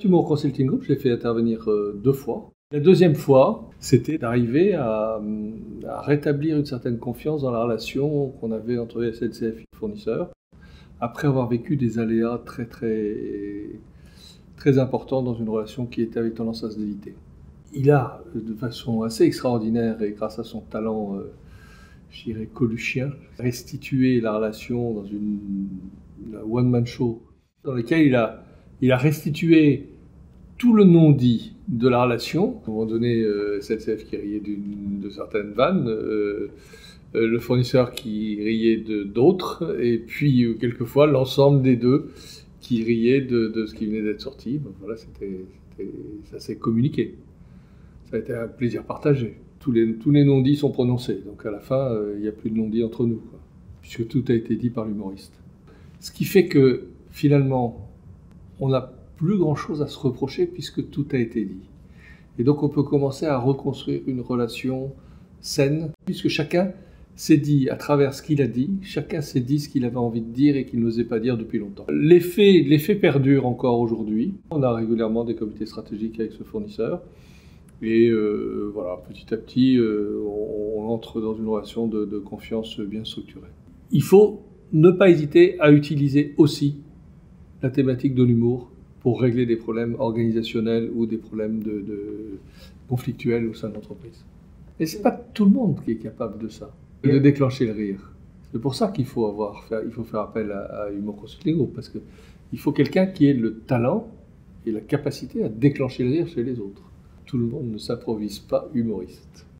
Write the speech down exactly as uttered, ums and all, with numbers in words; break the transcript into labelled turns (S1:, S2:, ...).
S1: Humour Consulting Group, je l'ai fait intervenir euh, deux fois. La deuxième fois, c'était d'arriver à, à rétablir une certaine confiance dans la relation qu'on avait entre S N C F et le fournisseur, après avoir vécu des aléas très très très importants dans une relation qui était avec tendance à se déliter. Il a, de façon assez extraordinaire et grâce à son talent, euh, je dirais coluchien, restitué la relation dans une, une one-man show dans lequel il a, il a restitué tout le non-dit de la relation. À un moment donné, euh, S N C F qui riait de certaines vannes, euh, euh, le fournisseur qui riait de d'autres, et puis euh, quelquefois l'ensemble des deux qui riait de, de ce qui venait d'être sorti. Donc, voilà, c'était, c'était, ça s'est communiqué. Ça a été un plaisir partagé. Tous les, tous les non-dits sont prononcés, donc à la fin, euh, il n'y a plus de non-dits entre nous, quoi, puisque tout a été dit par l'humoriste. Ce qui fait que, finalement, on n'a plus grand-chose à se reprocher puisque tout a été dit. Et donc on peut commencer à reconstruire une relation saine, puisque chacun s'est dit, à travers ce qu'il a dit, chacun s'est dit ce qu'il avait envie de dire et qu'il n'osait pas dire depuis longtemps. L'effet, l'effet perdure encore aujourd'hui. On a régulièrement des comités stratégiques avec ce fournisseur. Et euh, voilà, petit à petit, euh, on, on entre dans une relation de, de confiance bien structurée. Il faut ne pas hésiter à utiliser aussi la thématique de l'humour pour régler des problèmes organisationnels ou des problèmes de, de conflictuels au sein de l'entreprise. Et c'est pas tout le monde qui est capable de ça, de déclencher le rire. C'est pour ça qu'il faut avoir, faire, il faut faire appel à, à Humour Consulting Group, parce qu'il faut quelqu'un qui ait le talent et la capacité à déclencher le rire chez les autres. Tout le monde ne s'improvise pas humoriste.